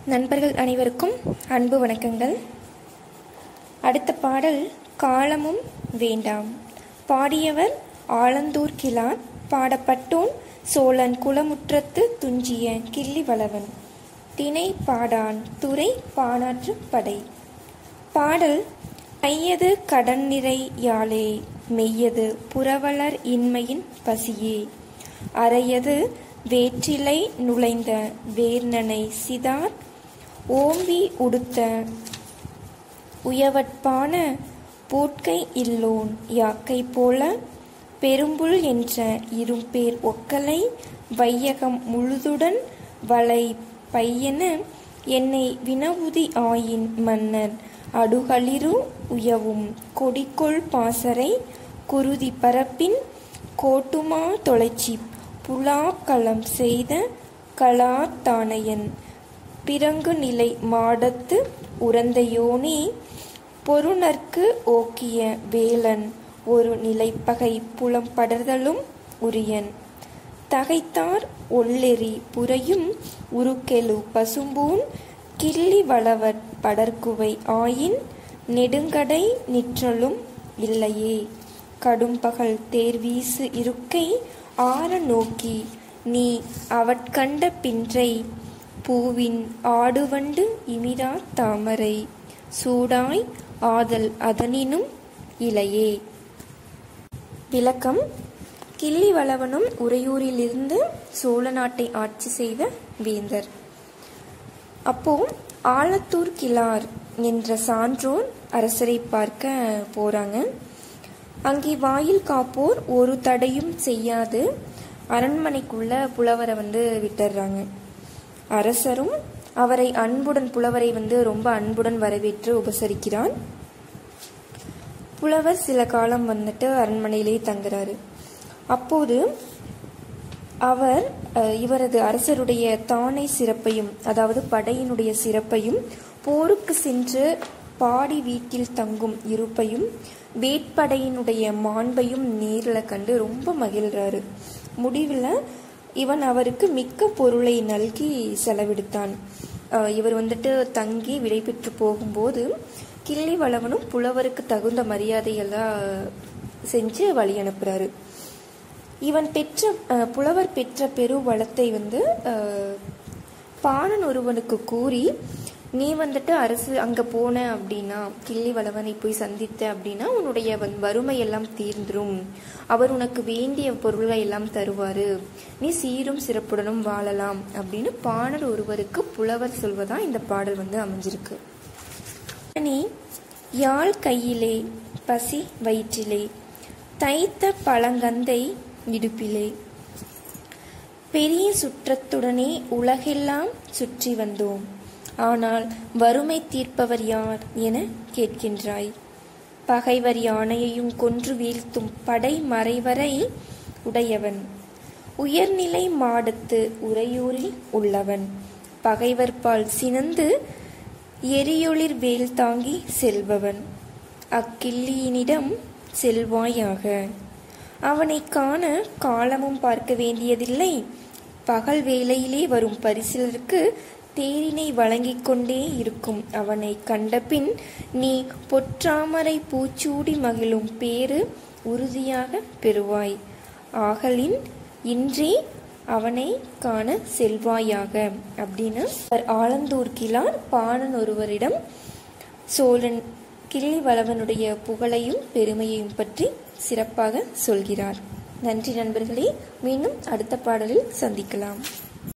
நண்பர்கள் அனைவருக்கும் அன்பு வணக்கங்கள். அடுத்த பாடல் காலமும் வேண்டாம். பாடியவர் ஆலந்தூர் கிழார். பாடப்பட்டோன் சோழன் குளமுற்றத்து துஞ்சிய கிள்ளிவளவன். திணை பாடான். துறை பாணாற்று படை. பாடல் மையது கடன் நிறை யாழே மெய்யது புரவலர் இன்மையின் பசியே அறையது வேற்றிலை நுழைந்த வேர்நனை சிதார் ஓம்பி உடுத்த உயவட்பான போட்கை இல்லோன் யாக்கை போல பெரும்புல் என்ற இரும்பேர் ஒக்கலை வையகம் முழுதுடன் வளை பையென என்னை வினவுதி ஆயின் மன்னர் அடுகளிரு உயவும் கொடிக்கொள் பாசறை குருதி பரப்பின் கோட்டுமா தொலைச்சி புலாக்களம் செய்த கலாத்தானையன் பிறங்கு நிலை மாடத்து உறந்தையோனே பொருநர்க்கு ஓக்கிய வேலன் ஒரு நிலைப்பகை புலம் படர்தலும் உரியன் தகைத்தார் ஒள்ளெறி புரையும் உருக்கெழு பசும்பூன் கிள்ளி வளவற் படர்குவை ஆயின் நெடுங்கடை நிற்றலும் இல்லையே கடும்பகல் தேர்வீசு இருக்கை ஆற நோக்கி நீ அவட்கண்ட பின்றை பூவின் ஆடுவண்டு இமிரா தாமரை சூடாய் ஆதல் அதனினும் இலையே. விளக்கம். கிள்ளிவளவனும் உறையூரிலிருந்து சோழ நாட்டை ஆட்சி செய்த வேந்தர். அப்போ ஆலத்தூர் கிழார் என்ற சான்றோர் அரசரை பார்க்க போறாங்க. அங்கே வாயில் காப்போர் ஒரு தடையும் செய்யாது அரண்மனைக்குள்ள புலவரை விட்டுறாங்க. அரசரும் அவரை புலவரை ரொம்ப அன்புடன் வரவேற்று உபசரிக்கிறார். புலவர் சில காலம் அரண்மனையிலே தங்குறாரு. அப்போது அவர் இவரது அரசருடைய தானை சிறப்பையும், அதாவது படையினுடைய சிறப்பையும், போருக்கு சென்று பாடி வீட்டில் தங்கும் இருப்பையும், வேட்படையினுடைய மாண்பையும் நேரில் கண்டு ரொம்ப மகிழ்றாரு. முடிவில் இவன் அவருக்கு மிக்க பொருளை நல்கி செலவிடுத்தான். இவர் தங்கி விடைபெற்று போகும்போது கிள்ளிவளவனும் புலவருக்கு தகுந்த மரியாதையெல்லாம் செஞ்சு வழி அனுப்புறாரு. புலவர் பெற்ற பெரு வளத்தை பாணன் ஒருவனுக்கு கூறி, நீ அரசு அங்க போன அப்படின்னா, கிள்ளிவளவனை போய் சந்தித்த அப்படின்னா உன்னுடைய வறுமையெல்லாம் தீர்ந்துரும், அவர் உனக்கு வேண்டிய பொருள்களை எல்லாம் தருவாரு, நீ சீரும் சிறப்புடனும் வாழலாம் அப்படின்னு பாணர் ஒருவருக்கு புலவர் சொல்வதா இந்த பாடல் அமைஞ்சிருக்கு. நீ யாழ் கையிலே பசி வயிற்றிலே தைத்த பழங்கந்தை இடுப்பிலே பெரிய சுற்றத்துடனே உலகெல்லாம் சுற்றி வந்தோம், ஆனால் வறுமை தீர்ப்பவர் யார் என கேட்கின்றாய். பகைவர் யானையையும் கொன்று வீழ்த்தும் படை மறைவரை உடையவன் உயர்நிலை மாடத்து உறையூரில் உள்ளவன் பகைவர் பால் சினந்து எரியொளிர் வேல் தாங்கி செல்பவன் அக்கிள்ளியினிடம் செல்வாயாக. அவனை காண காலமும் பார்க்க வேண்டியதில்லை, பகல் வேளையிலே வரும் பரிசிலருக்கு தேரினை வழங்கிக் கொண்டே இருக்கும் அவனை கண்டபின் நீ பொற்றாமரை பூச்சூடி மகிழும் பேறு உறுதியாக பெறுவாய். ஆகலின் இன்றே அவனை காண செல்வாயாக அப்படின்னு ஆலந்தூர் கிழார் பாணன் ஒருவரிடம் சோழன் கிள்ளிவளவனுடைய புகழையும் பெருமையையும் பற்றி சிறப்பாக சொல்கிறார். நன்றி நண்பர்களே. மீண்டும் அடுத்த பாடலில் சந்திக்கலாம்.